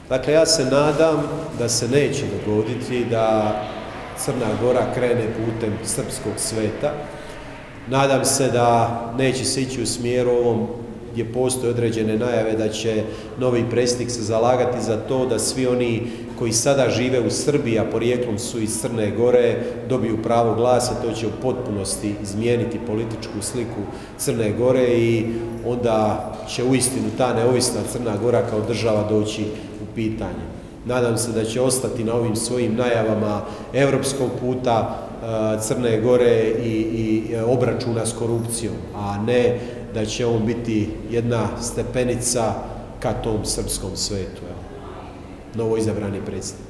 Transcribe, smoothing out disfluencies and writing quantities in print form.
Dakle, ja se nadam da se neće dogoditi da Crna Gora krene putem srpskog sveta. Nadam se da neće se ići u smjeru ovom gdje postoje određene najave da će novi predsjednik se zalagati za to da svi oni koji sada žive u Srbiji, a porijeklom su iz Crne Gore, dobiju pravo glasa. To će u potpunosti izmijeniti političku sliku Crne Gore i onda će uistinu ta neovisna Crna Gora kao država doći u pitanje. Nadam se da će ostati na ovim svojim najavama europskog puta Crne Gore i obračuna s korupcijom, a ne da će on biti jedna stepenica ka tom srpskom svetu. Novo izabrani predsjednik.